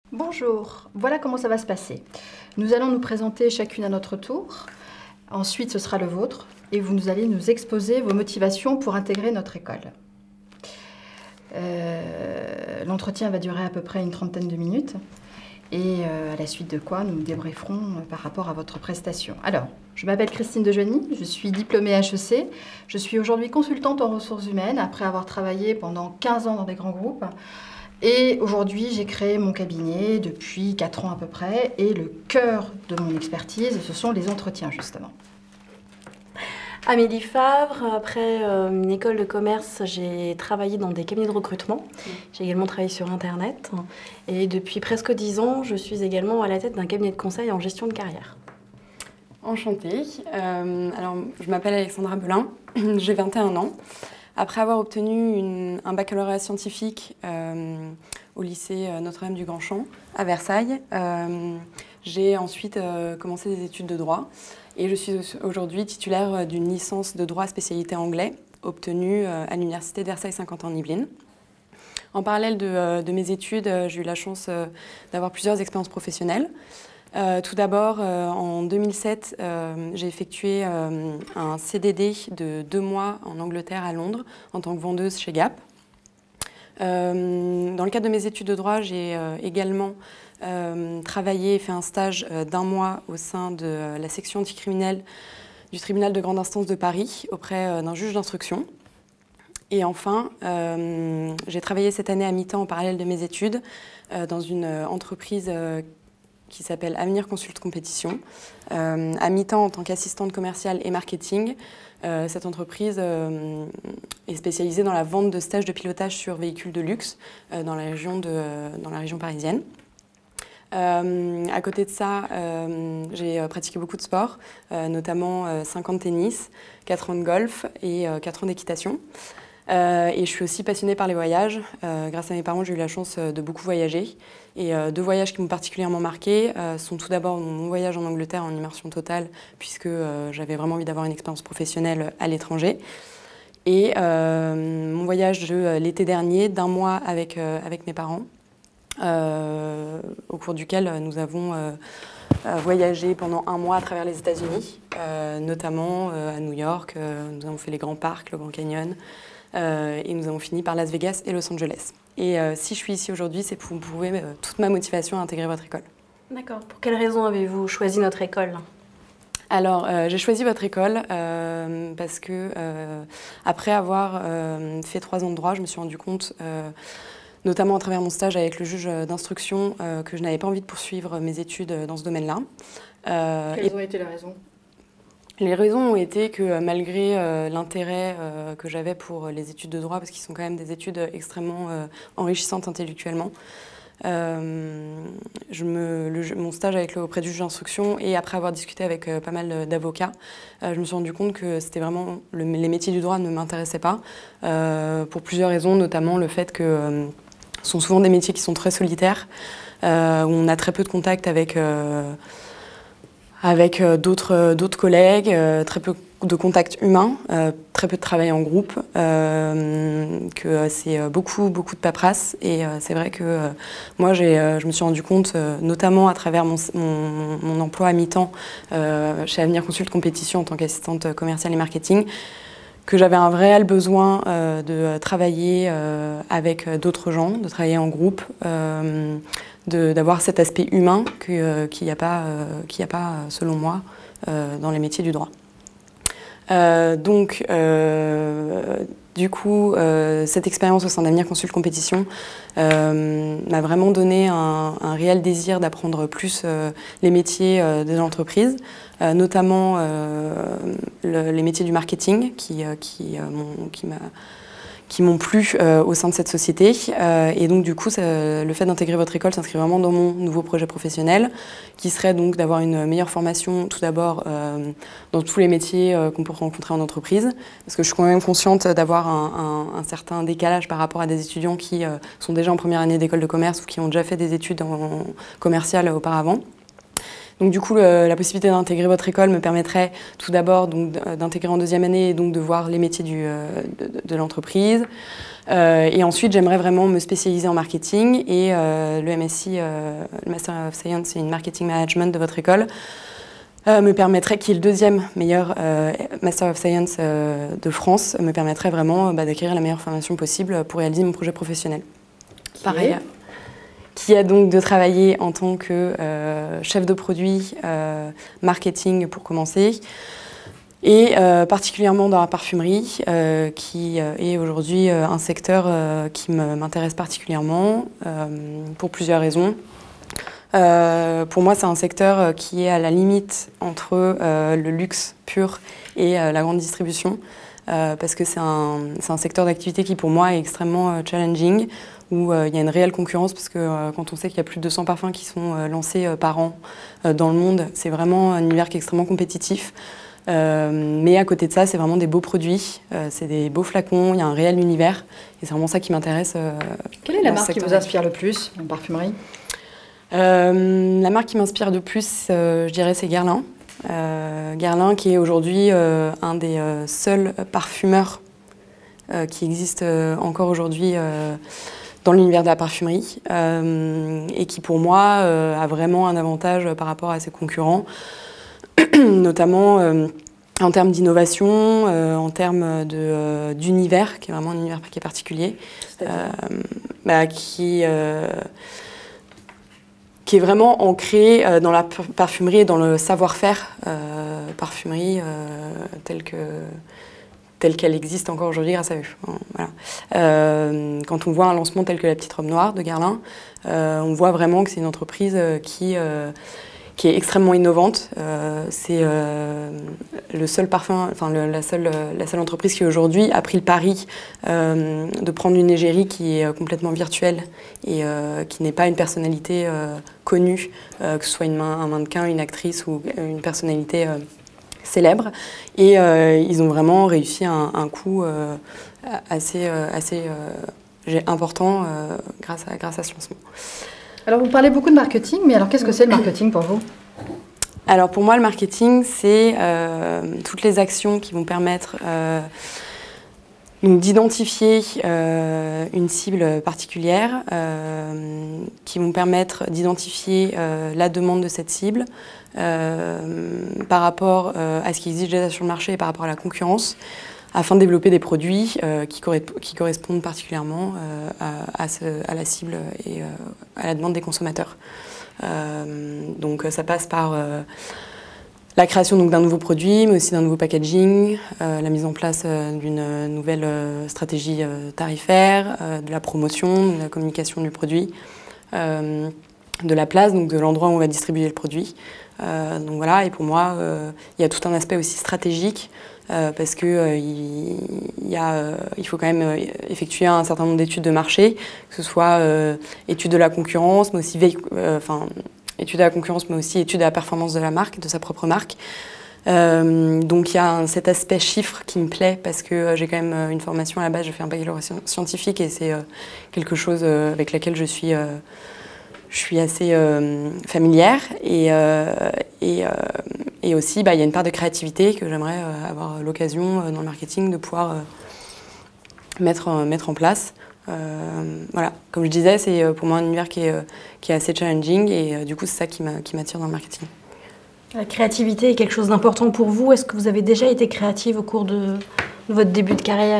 Bonjour, voilà comment ça va se passer. Nous allons nous présenter chacune à notre tour. Ensuite, ce sera le vôtre et vous allez nous exposer vos motivations pour intégrer notre école. L'entretien va durer à peu près une trentaine de minutes et à la suite de quoi nous débrieferons par rapport à votre prestation. Alors, je m'appelle Christine Dejoigny, je suis diplômée HEC. Je suis aujourd'hui consultante en ressources humaines après avoir travaillé pendant 15 ans dans des grands groupes. Et aujourd'hui, j'ai créé mon cabinet depuis 4 ans à peu près. Et le cœur de mon expertise, ce sont les entretiens, justement. Amélie Favre, après une école de commerce, j'ai travaillé dans des cabinets de recrutement. J'ai également travaillé sur Internet. Et depuis presque 10 ans, je suis également à la tête d'un cabinet de conseil en gestion de carrière. Enchantée. Alors, je m'appelle Alexandra Belin, j'ai 21 ans. Après avoir obtenu un baccalauréat scientifique au lycée Notre-Dame du Grand-Champ à Versailles, j'ai ensuite commencé des études de droit et je suis aujourd'hui titulaire d'une licence de droit spécialité anglais obtenue à l'université de Versailles-Saint-Quentin-en-Yvelines. En parallèle de mes études, j'ai eu la chance d'avoir plusieurs expériences professionnelles. Tout d'abord, en 2007, j'ai effectué un CDD de 2 mois en Angleterre, à Londres, en tant que vendeuse chez Gap. Dans le cadre de mes études de droit, j'ai également travaillé et fait un stage d'1 mois au sein de la section anticriminelle du tribunal de grande instance de Paris, auprès d'un juge d'instruction. Et enfin, j'ai travaillé cette année à mi-temps en parallèle de mes études dans une entreprise qui s'appelle Avenir Consult Compétition, à mi-temps en tant qu'assistante commerciale et marketing. Cette entreprise est spécialisée dans la vente de stages de pilotage sur véhicules de luxe dans la région parisienne. À côté de ça, j'ai pratiqué beaucoup de sports, notamment 5 ans de tennis, 4 ans de golf et 4 ans d'équitation. Et je suis aussi passionnée par les voyages. Grâce à mes parents, j'ai eu la chance de beaucoup voyager. Et 2 voyages qui m'ont particulièrement marquée sont tout d'abord mon voyage en Angleterre en immersion totale, puisque j'avais vraiment envie d'avoir une expérience professionnelle à l'étranger. Et mon voyage de l'été dernier, d'1 mois avec mes parents, au cours duquel nous avons voyagé pendant 1 mois à travers les États-Unis, notamment à New York. Nous avons fait les grands parcs, le Grand Canyon. Et nous avons fini par Las Vegas et Los Angeles. Et si je suis ici aujourd'hui, c'est pour prouver toute ma motivation à intégrer votre école. D'accord. Pour quelles raisons avez-vous choisi notre école ? Alors, j'ai choisi votre école parce que, après avoir fait 3 ans de droit, je me suis rendu compte, notamment à travers mon stage avec le juge d'instruction, que je n'avais pas envie de poursuivre mes études dans ce domaine-là. Quelles ont été les raisons ? Les raisons ont été que malgré l'intérêt que j'avais pour les études de droit, parce qu'ils sont quand même des études extrêmement enrichissantes intellectuellement, mon stage auprès du juge d'instruction et après avoir discuté avec pas mal d'avocats, je me suis rendu compte que c'était vraiment les métiers du droit ne m'intéressaient pas, pour plusieurs raisons, notamment le fait que ce sont souvent des métiers qui sont très solitaires, où on a très peu de contact avec d'autres collègues, très peu de contacts humains, très peu de travail en groupe, que c'est beaucoup de paperasse. Et c'est vrai que moi, je me suis rendu compte, notamment à travers mon emploi à mi-temps chez Avenir Consult Compétition en tant qu'assistante commerciale et marketing, que j'avais un réel besoin de travailler avec d'autres gens, de travailler en groupe, d'avoir cet aspect humain qu'il n'y a pas, selon moi, dans les métiers du droit. Du coup, cette expérience au sein d'Avenir Consult Compétition m'a vraiment donné un réel désir d'apprendre plus les métiers des entreprises, notamment les métiers du marketing qui m'ont plu au sein de cette société. Et donc, du coup, le fait d'intégrer votre école s'inscrit vraiment dans mon nouveau projet professionnel, qui serait donc d'avoir une meilleure formation, tout d'abord, dans tous les métiers qu'on peut rencontrer en entreprise, parce que je suis quand même consciente d'avoir un certain décalage par rapport à des étudiants qui sont déjà en première année d'école de commerce ou qui ont déjà fait des études commerciales auparavant. Donc du coup, la possibilité d'intégrer votre école me permettrait tout d'abord d'intégrer en deuxième année et donc de voir les métiers de l'entreprise. Et ensuite, j'aimerais vraiment me spécialiser en marketing et le MSc, le Master of Science in Marketing Management de votre école, me permettrait, qui est le deuxième meilleur Master of Science de France, me permettrait vraiment d'acquérir la meilleure formation possible pour réaliser mon projet professionnel. Pareil. Qui est donc de travailler en tant que chef de produit, marketing pour commencer, et particulièrement dans la parfumerie, qui est aujourd'hui un secteur qui m'intéresse particulièrement pour plusieurs raisons. Pour moi, c'est un secteur qui est à la limite entre le luxe pur et la grande distribution, parce que c'est un secteur d'activité qui, pour moi, est extrêmement challenging, où il y a une réelle concurrence, parce que quand on sait qu'il y a plus de 200 parfums qui sont lancés par an dans le monde, c'est vraiment un univers qui est extrêmement compétitif. Mais à côté de ça, c'est vraiment des beaux produits, c'est des beaux flacons, il y a un réel univers, et c'est vraiment ça qui m'intéresse. Quelle est la marque qui vous inspire le plus en parfumerie ? La marque qui m'inspire de plus, je dirais, c'est Guerlain. Guerlain, qui est aujourd'hui un des seuls parfumeurs qui existe encore aujourd'hui dans l'univers de la parfumerie et qui, pour moi, a vraiment un avantage par rapport à ses concurrents, notamment en termes d'innovation, en termes d'univers, qui est vraiment un univers qui est particulier, qui est vraiment ancré dans la parfumerie et dans le savoir-faire parfumerie telle qu'elle existe encore aujourd'hui grâce à eux. Voilà. Quand on voit un lancement tel que la petite robe noire de Guerlain, on voit vraiment que c'est une entreprise qui est extrêmement innovante. C'est le seul parfum, enfin la seule entreprise qui aujourd'hui a pris le pari de prendre une égérie qui est complètement virtuelle et qui n'est pas une personnalité connue, que ce soit un mannequin, une actrice ou une personnalité célèbre. Et ils ont vraiment réussi un coup assez important grâce à ce lancement. Alors, vous parlez beaucoup de marketing, mais alors qu'est-ce que c'est le marketing pour vous ? Alors, pour moi, le marketing, c'est toutes les actions qui vont permettre d'identifier une cible particulière, qui vont permettre d'identifier la demande de cette cible par rapport à ce qui existe déjà sur le marché et par rapport à la concurrence, afin de développer des produits qui correspondent particulièrement à la cible et à la demande des consommateurs. Donc ça passe par la création d'un nouveau produit, mais aussi d'un nouveau packaging, la mise en place d'une nouvelle stratégie tarifaire, de la promotion, de la communication du produit, de la place, donc de l'endroit où on va distribuer le produit. Donc voilà, et pour moi, il y a tout un aspect aussi stratégique, parce que il faut quand même effectuer un certain nombre d'études de marché, que ce soit études de la concurrence, mais aussi études de la concurrence, mais aussi études de la performance de la marque, de sa propre marque. Donc il y a cet aspect chiffre qui me plaît, parce que j'ai quand même une formation à la base, je fais un baccalauréat scientifique, et c'est quelque chose avec laquelle je suis assez familière, et aussi il y a une part de créativité que j'aimerais avoir l'occasion dans le marketing de pouvoir mettre en place. Voilà, comme je disais, c'est pour moi un univers qui est assez challenging, et du coup c'est ça qui m'attire dans le marketing. La créativité est quelque chose d'important pour vous. Est-ce que vous avez déjà été créative au cours de votre début de carrière ?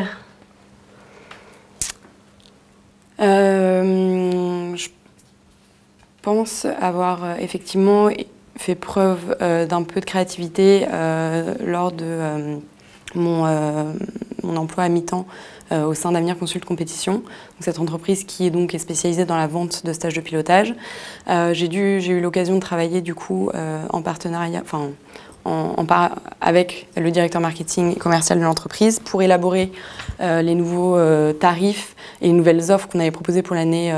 Je pense avoir effectivement fait preuve d'un peu de créativité lors de mon emploi à mi-temps au sein d'Avenir Consult Compétition, donc cette entreprise qui est spécialisée dans la vente de stages de pilotage. J'ai eu l'occasion de travailler du coup en partenariat, avec le directeur marketing et commercial de l'entreprise pour élaborer les nouveaux tarifs et les nouvelles offres qu'on avait proposées pour l'année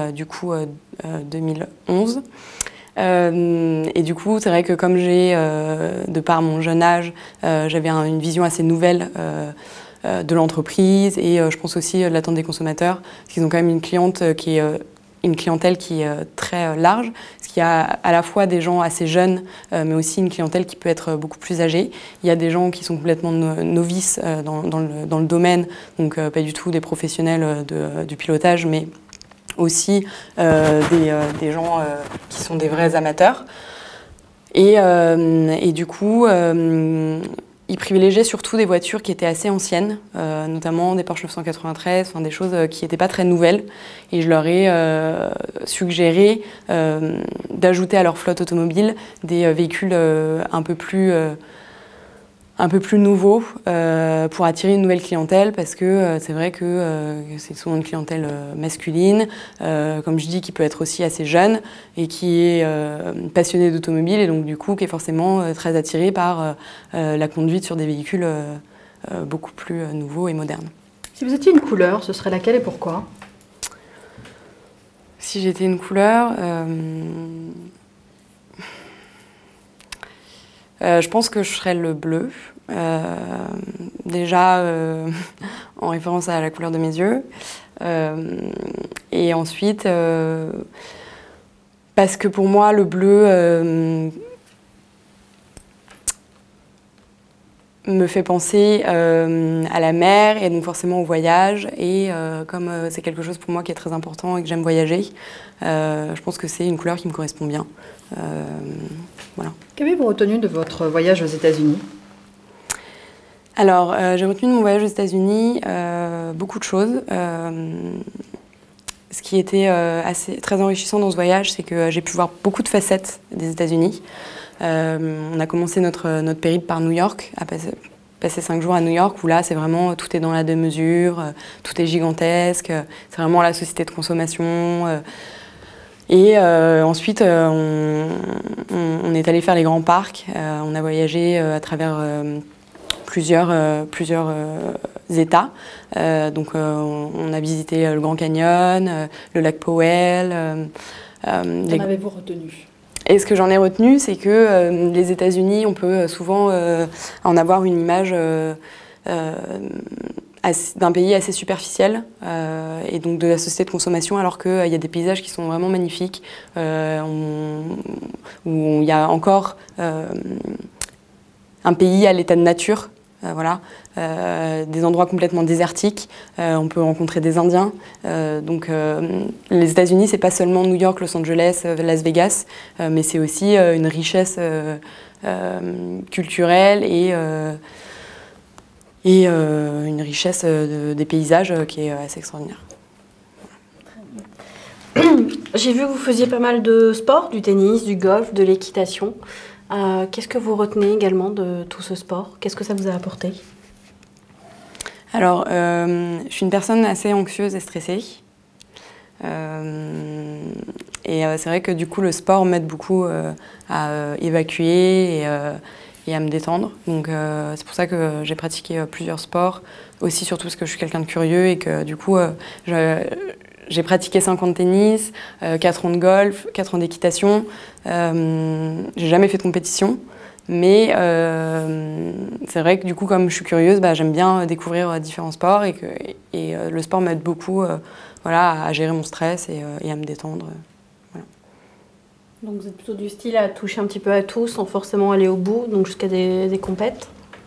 2011. Et du coup, c'est vrai que comme de par mon jeune âge, j'avais une vision assez nouvelle de l'entreprise, et je pense aussi de l'attente des consommateurs, parce qu'ils ont quand même une cliente qui est une clientèle qui est très large, parce qu'il y a à la fois des gens assez jeunes, mais aussi une clientèle qui peut être beaucoup plus âgée. Il y a des gens qui sont complètement novices dans le domaine, donc pas du tout des professionnels du pilotage, mais aussi des gens qui sont des vrais amateurs. Et du coup, ils privilégiaient surtout des voitures qui étaient assez anciennes, notamment des Porsche 993, enfin des choses qui n'étaient pas très nouvelles. Et je leur ai suggéré d'ajouter à leur flotte automobile des véhicules un peu plus nouveaux pour attirer une nouvelle clientèle, parce que c'est vrai que c'est souvent une clientèle masculine, comme je dis, qui peut être aussi assez jeune et qui est passionnée d'automobile, et donc du coup qui est forcément très attirée par la conduite sur des véhicules beaucoup plus nouveaux et modernes. Si vous étiez une couleur, ce serait laquelle et pourquoi? Si j'étais une couleur, je pense que je serais le bleu. Déjà en référence à la couleur de mes yeux. Et ensuite, parce que pour moi, le bleu me fait penser à la mer et donc forcément au voyage. Et comme c'est quelque chose pour moi qui est très important et que j'aime voyager, je pense que c'est une couleur qui me correspond bien. Voilà. Qu'avez-vous retenu de votre voyage aux États-Unis? Alors, j'ai retenu de mon voyage aux États-Unis beaucoup de choses. Ce qui était très enrichissant dans ce voyage, c'est que j'ai pu voir beaucoup de facettes des États-Unis. On a commencé notre périple par New York, à passer 5 jours à New York, où là, c'est vraiment, tout est dans la demi-mesure, tout est gigantesque, c'est vraiment la société de consommation. Et ensuite, on est allé faire les grands parcs. On a voyagé à travers plusieurs États. Donc, on a visité le Grand Canyon, le lac Powell. Qu'en avez-vous retenu? Et ce que j'en ai retenu, c'est que les États-Unis, on peut souvent en avoir une image d'un pays assez superficiel et donc de la société de consommation, alors qu'il y a des paysages qui sont vraiment magnifiques, où il y a encore un pays à l'état de nature. Voilà, des endroits complètement désertiques, on peut rencontrer des Indiens. Donc les États-Unis, c'est pas seulement New York, Los Angeles, Las Vegas, mais c'est aussi une richesse culturelle et une richesse des paysages qui est assez extraordinaire. J'ai vu que vous faisiez pas mal de sport, du tennis, du golf, de l'équitation. Qu'est-ce que vous retenez également de tout ce sport? Qu'est-ce que ça vous a apporté? Alors, je suis une personne assez anxieuse et stressée. Et c'est vrai que du coup, le sport m'aide beaucoup à évacuer et à me détendre. Donc, c'est pour ça que j'ai pratiqué plusieurs sports. Aussi, surtout parce que je suis quelqu'un de curieux et que du coup, j'ai pratiqué 5 ans de tennis, 4 ans de golf, 4 ans d'équitation. J'ai jamais fait de compétition, mais c'est vrai que du coup, comme je suis curieuse, j'aime bien découvrir différents sports et le sport m'aide beaucoup voilà, à gérer mon stress et à me détendre. Voilà. Donc vous êtes plutôt du style à toucher un petit peu à tout sans forcément aller au bout, donc jusqu'à des compètes?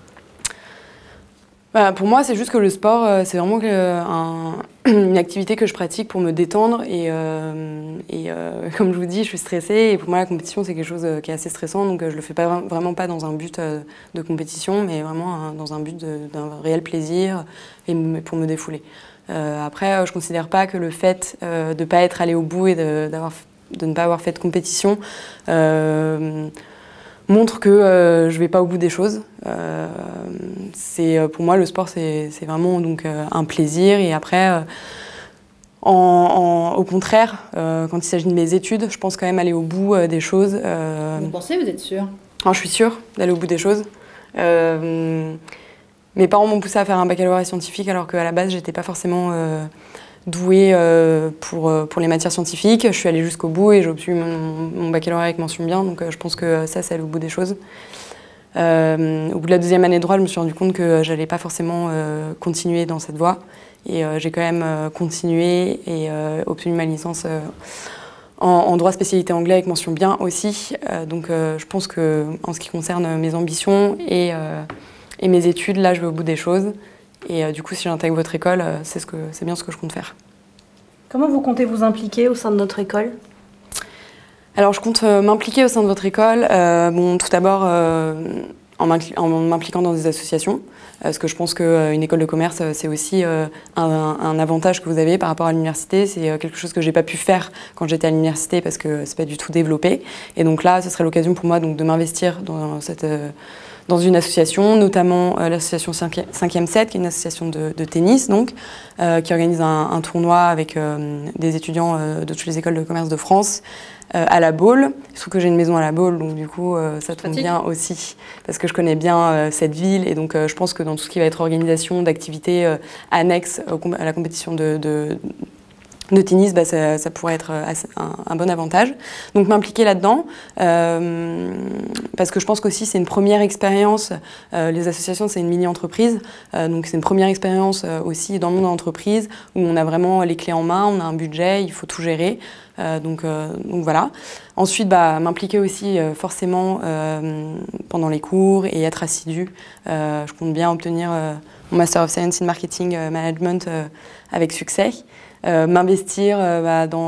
Pour moi, c'est juste que le sport, c'est vraiment une activité que je pratique pour me détendre et comme je vous dis, je suis stressée et pour moi, la compétition, c'est quelque chose qui est assez stressant, donc je le fais vraiment pas dans un but de compétition, mais vraiment dans un but d'un réel plaisir et pour me défouler. Après, je considère pas que le fait de ne pas être allé au bout et de ne pas avoir fait de compétition montre que je vais pas au bout des choses. Pour moi, le sport, c'est vraiment donc, un plaisir. Et après, au contraire, quand il s'agit de mes études, je pense quand même aller au bout des choses. Vous pensez, vous êtes sûre? Je suis sûre d'aller au bout des choses. Mes parents m'ont poussée à faire un baccalauréat scientifique alors qu'à la base, j'étais pas forcément douée pour les matières scientifiques. Je suis allée jusqu'au bout et j'ai obtenu mon baccalauréat avec mention bien, donc je pense que ça, c'est aller au bout des choses. Au bout de la 2e année de droit, je me suis rendu compte que j'allais pas forcément continuer dans cette voie Et j'ai quand même continué et obtenu ma licence en droit spécialité anglais avec mention bien aussi. Donc je pense qu'en ce qui concerne mes ambitions et mes études, là je vais au bout des choses. Et du coup, si j'intègre votre école, c'est bien ce que je compte faire. Comment vous comptez vous impliquer au sein de notre école ? Alors, je compte m'impliquer au sein de votre école. Bon, tout d'abord, en m'impliquant dans des associations, parce que je pense qu'une école de commerce, c'est aussi un avantage que vous avez par rapport à l'université. C'est quelque chose que j'ai pas pu faire quand j'étais à l'université parce que c'est pas du tout développé. Et donc là, ce serait l'occasion pour moi donc, de m'investir dans une association, notamment l'association 5e 7, qui est une association de tennis, donc, qui organise un tournoi avec des étudiants de toutes les écoles de commerce de France à La Baule. Il se trouve que j'ai une maison à La Baule, donc du coup, ça tombe bien aussi, parce que je connais bien cette ville, et donc je pense que dans tout ce qui va être organisation d'activités annexes à la compétition de tennis, bah, ça pourrait être un bon avantage. Donc m'impliquer là-dedans, parce que je pense qu'aussi c'est une première expérience, les associations c'est une mini-entreprise, donc c'est une première expérience aussi dans le monde de l'entreprise, où on a vraiment les clés en main, on a un budget, il faut tout gérer, donc voilà. Ensuite, bah, m'impliquer aussi forcément pendant les cours et être assidue. Je compte bien obtenir mon Master of Science in Marketing Management avec succès. M'investir dans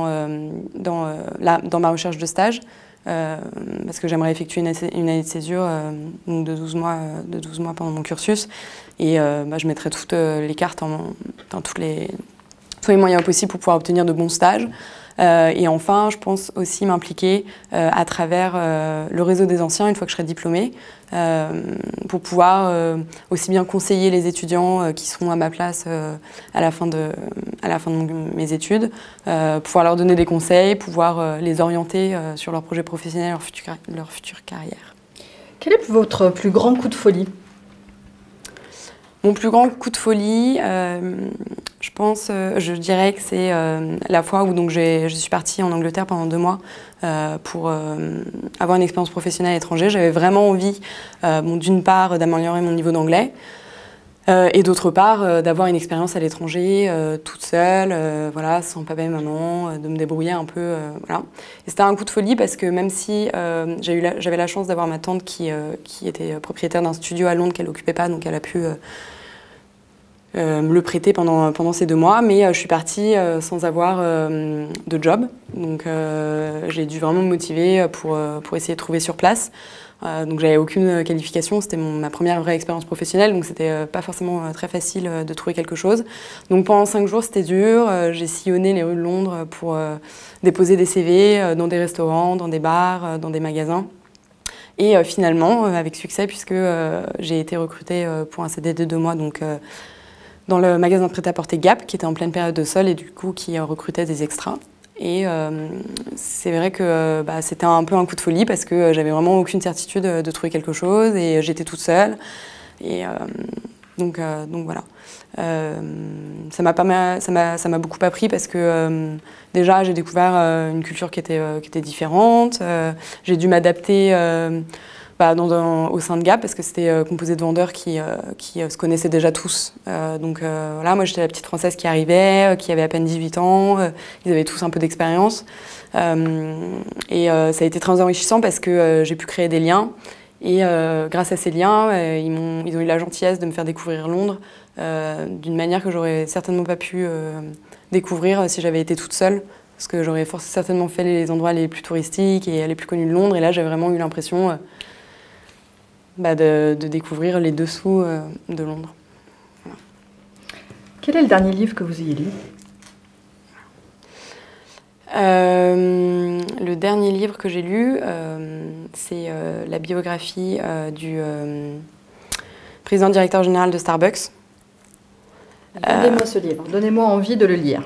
ma recherche de stage, parce que j'aimerais effectuer une année de césure donc de 12 mois pendant mon cursus. Et je mettrai toutes les cartes dans tous les moyens possibles pour pouvoir obtenir de bons stages. Et enfin, je pense aussi m'impliquer à travers le réseau des anciens, une fois que je serai diplômée, pour pouvoir aussi bien conseiller les étudiants qui seront à ma place à la fin de mes études, pouvoir leur donner des conseils, pouvoir les orienter sur leurs projets professionnels, leur future carrière. Quel est votre plus grand coup de folie ? Mon plus grand coup de folie, je dirais que c'est la fois où donc, je suis partie en Angleterre pendant 2 mois pour avoir une expérience professionnelle à l'étranger. J'avais vraiment envie, d'une part, d'améliorer mon niveau d'anglais et d'autre part, d'avoir une expérience à l'étranger toute seule, voilà, sans papa et maman, de me débrouiller un peu. Voilà. Et c'était un coup de folie parce que même si j'avais la chance d'avoir ma tante qui était propriétaire d'un studio à Londres qu'elle n'occupait pas, donc elle a pu me le prêter pendant ces 2 mois, mais je suis partie sans avoir de job, donc j'ai dû vraiment me motiver pour essayer de trouver sur place. Donc j'avais aucune qualification, c'était ma première vraie expérience professionnelle, donc c'était pas forcément très facile de trouver quelque chose. Donc pendant 5 jours c'était dur, j'ai sillonné les rues de Londres pour déposer des CV dans des restaurants, dans des bars, dans des magasins. Et finalement, avec succès, puisque j'ai été recrutée pour un CDD de 2 mois, donc dans le magasin de prêt-à-porter Gap, qui était en pleine période de solde et du coup qui recrutait des extras. Et c'est vrai que c'était un peu un coup de folie parce que j'avais vraiment aucune certitude de trouver quelque chose et j'étais toute seule. Et donc voilà. Ça m'a beaucoup appris parce que déjà j'ai découvert une culture qui était différente. J'ai dû m'adapter au sein de Gap parce que c'était composé de vendeurs qui se connaissaient déjà tous. Donc voilà, moi j'étais la petite Française qui arrivait, qui avait à peine 18 ans, ils avaient tous un peu d'expérience. Et ça a été très enrichissant parce que j'ai pu créer des liens. Et grâce à ces liens, ils ont eu la gentillesse de me faire découvrir Londres d'une manière que j'aurais certainement pas pu découvrir si j'avais été toute seule. Parce que j'aurais certainement fait les endroits les plus touristiques et les plus connus de Londres. Et là, j'ai vraiment eu l'impression de découvrir les dessous de Londres. Voilà. Quel est le dernier livre que vous ayez lu ? Le dernier livre que j'ai lu, c'est la biographie du président directeur général de Starbucks. Donnez-moi ce livre, donnez-moi envie de le lire.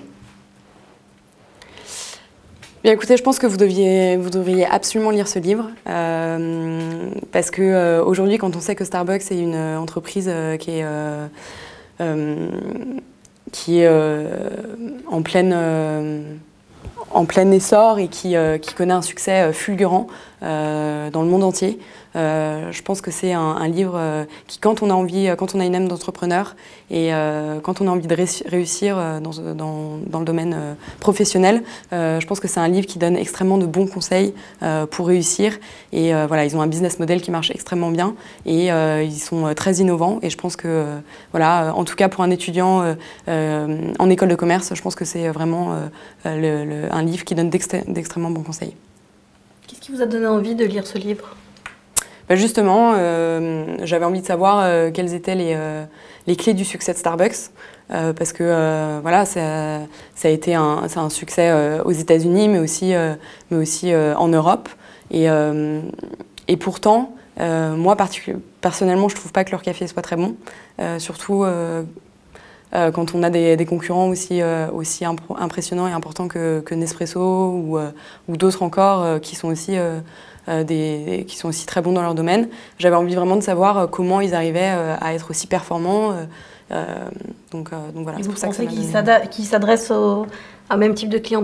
Bien écoutez, je pense que vous devriez absolument lire ce livre parce que aujourd'hui, quand on sait que Starbucks est une entreprise qui est en en plein essor et qui connaît un succès fulgurant dans le monde entier. Je pense que c'est un livre qui, quand on a une âme d'entrepreneur et quand on a envie de réussir dans le domaine professionnel, je pense que c'est un livre qui donne extrêmement de bons conseils pour réussir. Et voilà, ils ont un business model qui marche extrêmement bien et ils sont très innovants. Et je pense que, voilà, en tout cas pour un étudiant en école de commerce, je pense que c'est vraiment un livre qui donne d'extrêmement bons conseils. Qu'est-ce qui vous a donné envie de lire ce livre ? Justement, j'avais envie de savoir quelles étaient les clés du succès de Starbucks, parce que voilà, c'est un succès aux États-Unis, mais aussi en Europe. Et pourtant, moi personnellement, je ne trouve pas que leur café soit très bon, surtout quand on a des concurrents aussi impressionnants et importants que Nespresso ou d'autres encore qui sont aussi très bons dans leur domaine. J'avais envie vraiment de savoir comment ils arrivaient à être aussi performants. Donc voilà, et c'est vous pour ça que ça qu'ils s'adressent à même type de clientèle ?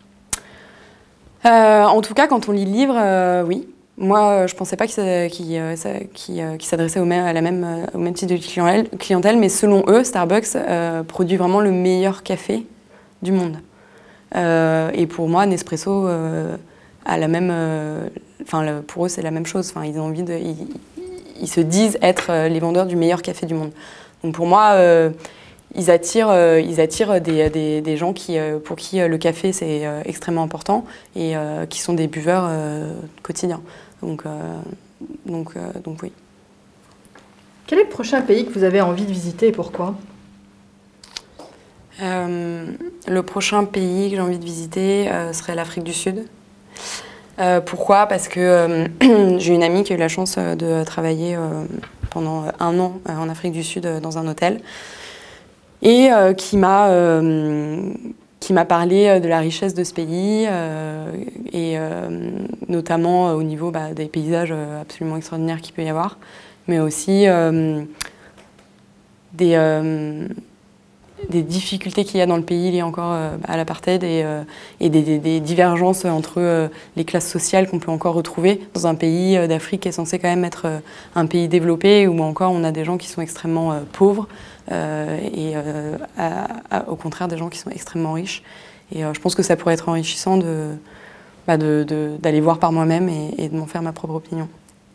En tout cas, quand on lit le livre, oui. Moi, je ne pensais pas qu'ils s'adressaient au même type de clientèle, mais selon eux, Starbucks produit vraiment le meilleur café du monde. Et pour moi, Nespresso a la même... pour eux, c'est la même chose. Enfin, ils ont envie ils se disent être les vendeurs du meilleur café du monde. Donc pour moi, ils attirent des gens pour qui le café c'est extrêmement important et qui sont des buveurs quotidiens. Donc oui. Quel est le prochain pays que vous avez envie de visiter et pourquoi ? Le prochain pays que j'ai envie de visiter serait l'Afrique du Sud. Pourquoi ? Parce que j'ai une amie qui a eu la chance de travailler pendant 1 an en Afrique du Sud dans un hôtel et qui m'a parlé de la richesse de ce pays et notamment au niveau des paysages absolument extraordinaires qu'il peut y avoir, mais aussi des difficultés qu'il y a dans le pays liées encore à l'apartheid et des divergences entre les classes sociales qu'on peut encore retrouver dans un pays d'Afrique qui est censé quand même être un pays développé, où encore on a des gens qui sont extrêmement pauvres et au contraire des gens qui sont extrêmement riches. Et je pense que ça pourrait être enrichissant d'aller voir par moi-même et de m'en faire ma propre opinion.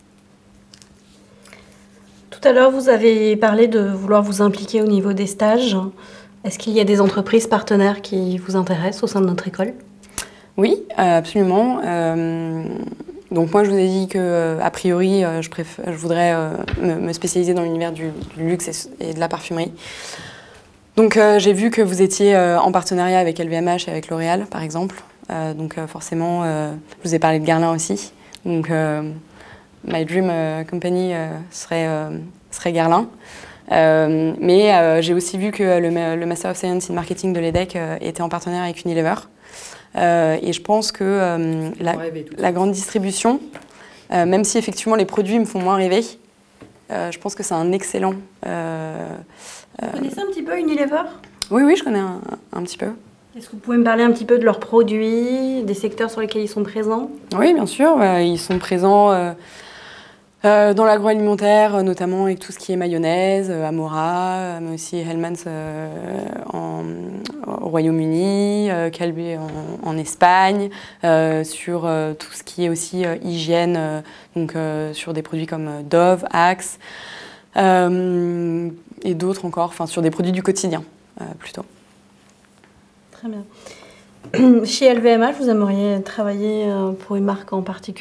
Tout à l'heure, vous avez parlé de vouloir vous impliquer au niveau des stages. Est-ce qu'il y a des entreprises partenaires qui vous intéressent au sein de notre école ? Oui, absolument. Donc moi, je vous ai dit qu'a priori, je voudrais me spécialiser dans l'univers du luxe et de la parfumerie. Donc j'ai vu que vous étiez en partenariat avec LVMH et avec L'Oréal, par exemple. Donc forcément, je vous ai parlé de Guerlain aussi. Donc my dream company serait Guerlain. Mais j'ai aussi vu que le Master of Science in Marketing de l'EDEC était en partenariat avec Unilever. Et je pense que la grande distribution, même si effectivement les produits me font moins rêver, je pense que c'est un excellent... Vous connaissez un petit peu Unilever ? Oui, je connais un petit peu. Est-ce que vous pouvez me parler un petit peu de leurs produits, des secteurs sur lesquels ils sont présents ? Oui, bien sûr. Ils sont présents dans l'agroalimentaire, notamment avec tout ce qui est mayonnaise, Amora, mais aussi Hellmann's au Royaume-Uni, Calbee en Espagne, sur tout ce qui est aussi hygiène, donc sur des produits comme Dove, Axe, et d'autres encore, enfin sur des produits du quotidien plutôt. Très bien. Chez LVMH, vous aimeriez travailler pour une marque en particulier ?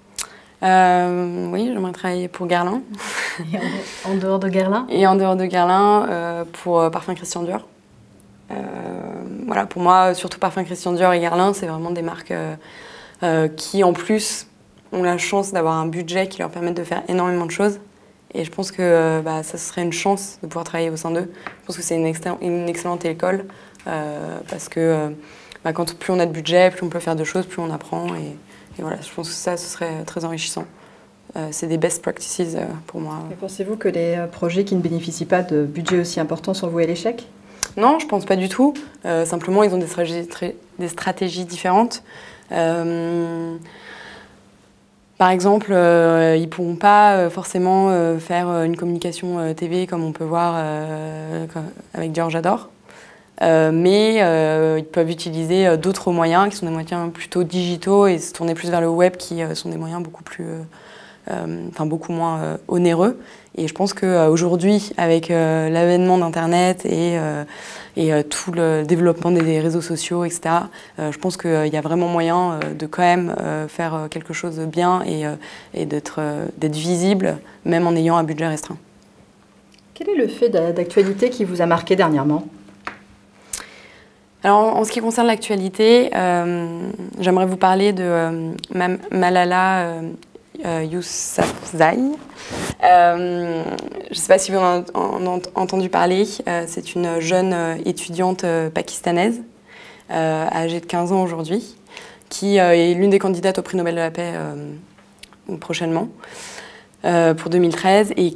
Oui, j'aimerais travailler pour Guerlain. Et en dehors de Guerlain ? Et en dehors de Guerlain, pour Parfum Christian Dior. Voilà, pour moi, surtout Parfum Christian Dior et Guerlain, c'est vraiment des marques qui, en plus, ont la chance d'avoir un budget qui leur permet de faire énormément de choses. Et je pense que ça serait une chance de pouvoir travailler au sein d'eux. Je pense que c'est une excellente école parce que plus on a de budget, plus on peut faire de choses, plus on apprend. Et voilà, je pense que ce serait très enrichissant. C'est des best practices pour moi. Et pensez-vous que les projets qui ne bénéficient pas de budget aussi important sont voués à l'échec ? Non, je pense pas du tout. Simplement, ils ont des stratégies différentes. Par exemple, ils ne pourront pas forcément faire une communication TV comme on peut voir avec Dior J'adore. Mais ils peuvent utiliser d'autres moyens qui sont des moyens plutôt digitaux et se tourner plus vers le web qui sont des moyens beaucoup moins onéreux. Et je pense qu'aujourd'hui, avec l'avènement d'Internet et tout le développement des réseaux sociaux, etc., je pense qu'il y a vraiment moyen de quand même faire quelque chose de bien et d'être visible, même en ayant un budget restreint. Quel est le fait d'actualité qui vous a marqué dernièrement ? Alors, en ce qui concerne l'actualité, j'aimerais vous parler de Malala Yousafzai. Je ne sais pas si vous en avez entendu parler. C'est une jeune étudiante pakistanaise, âgée de 15 ans aujourd'hui, qui est l'une des candidates au prix Nobel de la paix prochainement, pour 2013, et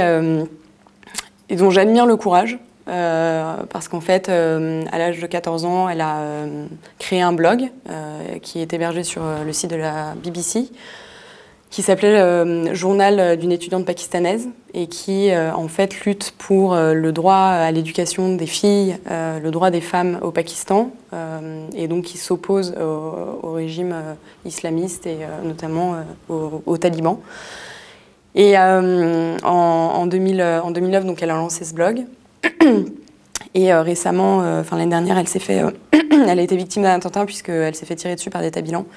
dont j'admire le courage. Parce qu'en fait, à l'âge de 14 ans, elle a créé un blog qui est hébergé sur le site de la BBC, qui s'appelait Journal d'une étudiante pakistanaise et qui, en fait, lutte pour le droit à l'éducation des filles, le droit des femmes au Pakistan, et donc qui s'oppose au régime islamiste et notamment aux talibans. Et en 2009, donc, elle a lancé ce blog. Et récemment, l'année dernière, elle a été victime d'un attentat puisqu'elle s'est fait tirer dessus par des talibans.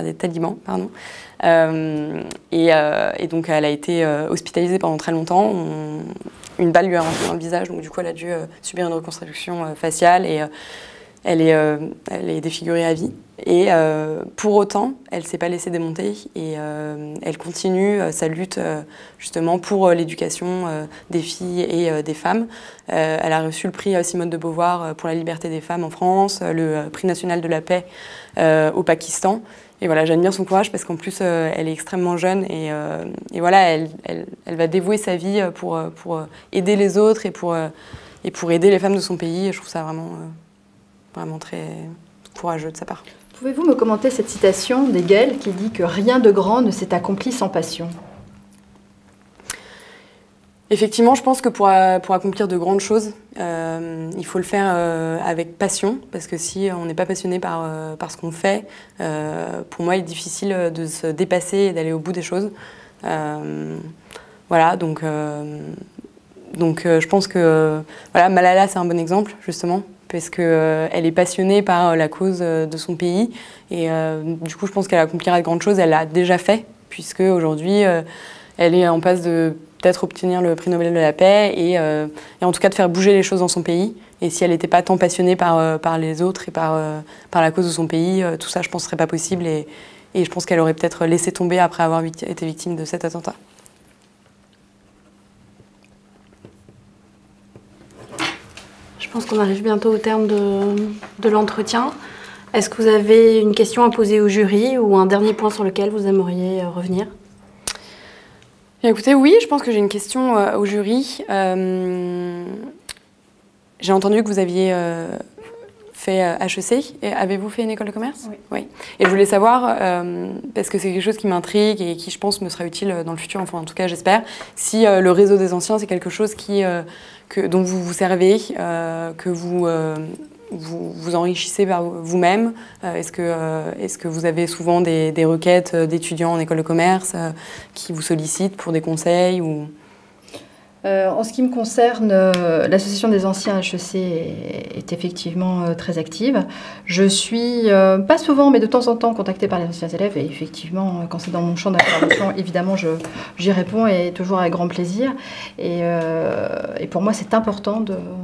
Et donc, elle a été hospitalisée pendant très longtemps. Une balle lui a rentré dans le visage, donc du coup, elle a dû subir une reconstruction faciale et elle est défigurée à vie. Et pour autant, elle ne s'est pas laissée démonter et elle continue sa lutte justement pour l'éducation des filles et des femmes. Elle a reçu le prix Simone de Beauvoir pour la liberté des femmes en France, le prix national de la paix au Pakistan. Et voilà, j'admire son courage parce qu'en plus, elle est extrêmement jeune et voilà, elle va dévouer sa vie pour aider les autres et pour aider les femmes de son pays. Et je trouve ça vraiment très courageux de sa part. Pouvez-vous me commenter cette citation d'Hegel qui dit que rien de grand ne s'est accompli sans passion ? Effectivement, je pense que pour accomplir de grandes choses, il faut le faire avec passion, parce que si on n'est pas passionné par ce qu'on fait, pour moi, il est difficile de se dépasser et d'aller au bout des choses. Voilà, donc je pense que Malala, c'est un bon exemple, justement, parce qu'elle est passionnée par la cause de son pays. Et du coup, je pense qu'elle accomplira de grandes choses. Elle l'a déjà fait, puisque aujourd'hui, elle est en passe de peut-être obtenir le prix Nobel de la paix et en tout cas de faire bouger les choses dans son pays. Et si elle n'était pas tant passionnée par les autres et par la cause de son pays, tout ça, je pense, ne serait pas possible. Et je pense qu'elle aurait peut-être laissé tomber après avoir été victime de cet attentat. Je pense qu'on arrive bientôt au terme de l'entretien. Est-ce que vous avez une question à poser au jury ou un dernier point sur lequel vous aimeriez revenir ? Bien, écoutez, oui, je pense que j'ai une question au jury. J'ai entendu que vous aviez fait HEC. Avez-vous fait une école de commerce ? Oui. Et je voulais savoir, parce que c'est quelque chose qui m'intrigue et qui, je pense, me sera utile dans le futur, enfin en tout cas j'espère, si le réseau des anciens, c'est quelque chose dont vous vous servez, que vous enrichissez par vous-même. Est-ce que vous avez souvent des requêtes d'étudiants en école de commerce qui vous sollicitent pour des conseils ou... En ce qui me concerne, l'association des anciens HEC est effectivement très active. Je suis, pas souvent, mais de temps en temps, contactée par les anciens élèves. Et effectivement, quand c'est dans mon champ d'intervention, évidemment, j'y réponds et toujours avec grand plaisir. Et pour moi, c'est important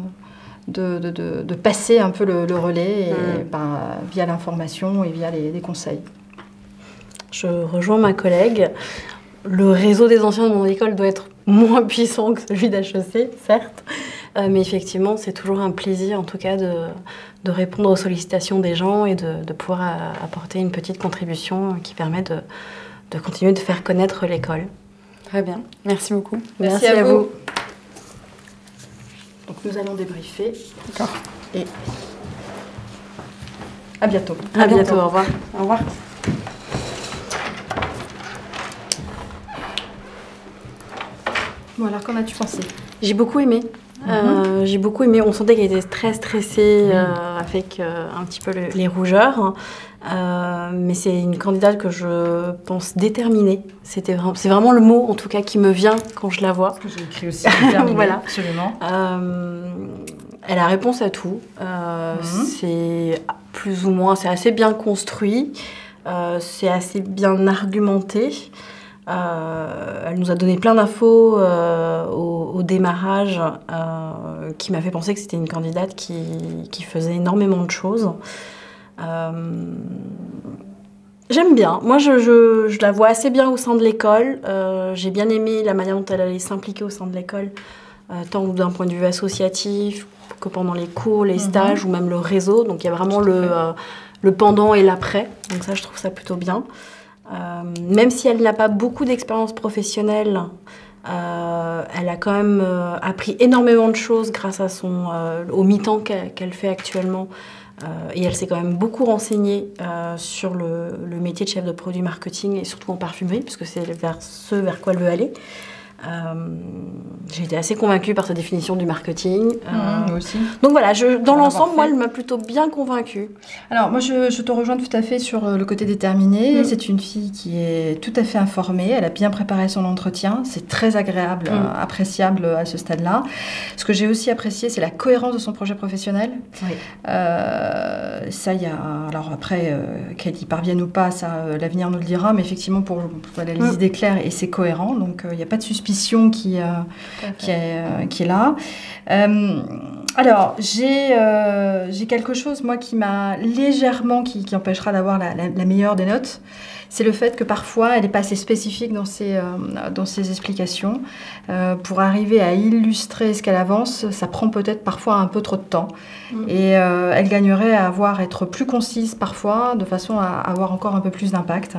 de passer un peu le relais via l'information et via les conseils. Je rejoins ma collègue. Le réseau des anciens de mon école doit être moins puissant que celui d'HEC, certes, mais effectivement, c'est toujours un plaisir, en tout cas, de répondre aux sollicitations des gens et de pouvoir apporter une petite contribution qui permet de continuer de faire connaître l'école. Très bien, merci beaucoup. Merci à vous. Donc nous allons débriefer. D'accord. Et À bientôt. À bientôt, au revoir. Au revoir. Bon, alors qu'en as-tu pensé? J'ai beaucoup aimé. J'ai beaucoup aimé. On sentait qu'elle était très stressée, avec un petit peu les rougeurs. Mais c'est une candidate que je pense déterminée. C'est vraiment le mot, en tout cas, qui me vient quand je la vois. Ce que j'ai écrit aussi, déterminée, voilà. Absolument. Elle a réponse à tout. C'est plus ou moins, c'est assez bien construit. C'est assez bien argumenté. Elle nous a donné plein d'infos au démarrage qui m'a fait penser que c'était une candidate qui faisait énormément de choses. J'aime bien. Moi, je la vois assez bien au sein de l'école. J'ai bien aimé la manière dont elle allait s'impliquer au sein de l'école, tant d'un point de vue associatif que pendant les cours, les stages ou même le réseau. Donc, il y a vraiment le pendant et l'après. Donc ça, je trouve ça plutôt bien. Même si elle n'a pas beaucoup d'expérience professionnelle, elle a quand même appris énormément de choses grâce à au mi-temps qu'elle fait actuellement. Et elle s'est quand même beaucoup renseignée sur le métier de chef de produit marketing et surtout en parfumerie, puisque c'est vers quoi elle veut aller. J'ai été assez convaincue par sa définition du marketing. Moi aussi. Donc voilà, dans l'ensemble, moi, elle m'a plutôt bien convaincue. Alors, moi, je te rejoins tout à fait sur le côté déterminé. C'est une fille qui est tout à fait informée. Elle a bien préparé son entretien. C'est très agréable, appréciable à ce stade-là. Ce que j'ai aussi apprécié, c'est la cohérence de son projet professionnel. Oui. Ça, il y a... Alors après, qu'elle y parvienne ou pas, ça, l'avenir nous le dira. Mais effectivement, pour elle a les idées claires et c'est cohérent. Donc, il n'y a pas de suspicion qui est là. Alors, j'ai quelque chose, moi, qui m'a légèrement, qui empêchera d'avoir la meilleure des notes. C'est le fait que parfois, elle n'est pas assez spécifique dans ses explications. Pour arriver à illustrer ce qu'elle avance, ça prend peut-être parfois un peu trop de temps. Et elle gagnerait à être plus concise parfois, de façon à avoir encore un peu plus d'impact.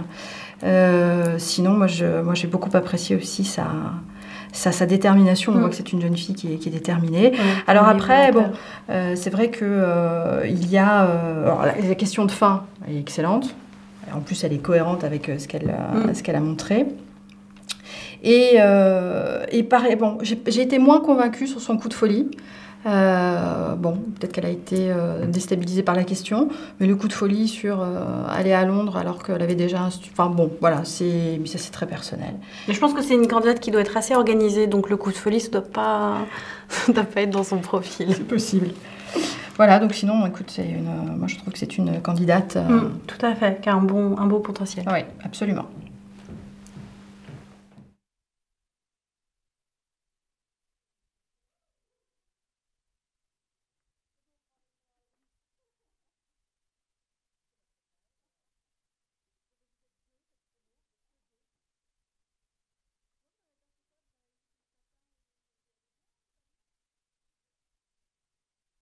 Sinon, moi, j'ai beaucoup apprécié aussi sa détermination. On voit que c'est une jeune fille qui est déterminée. Alors après, c'est vrai que il y a... alors, la question de fin est excellente. En plus, elle est cohérente avec ce qu'elle a montré. Et pareil, j'ai été moins convaincue sur son coup de folie. Peut-être qu'elle a été déstabilisée par la question, mais le coup de folie sur aller à Londres alors qu'elle avait déjà mais ça c'est très personnel. Mais je pense que c'est une candidate qui doit être assez organisée, donc le coup de folie, ça doit pas être dans son profil. C'est possible. Voilà, donc sinon, écoute, moi je trouve que c'est une candidate... Tout à fait, qui a un beau potentiel. Oui, absolument.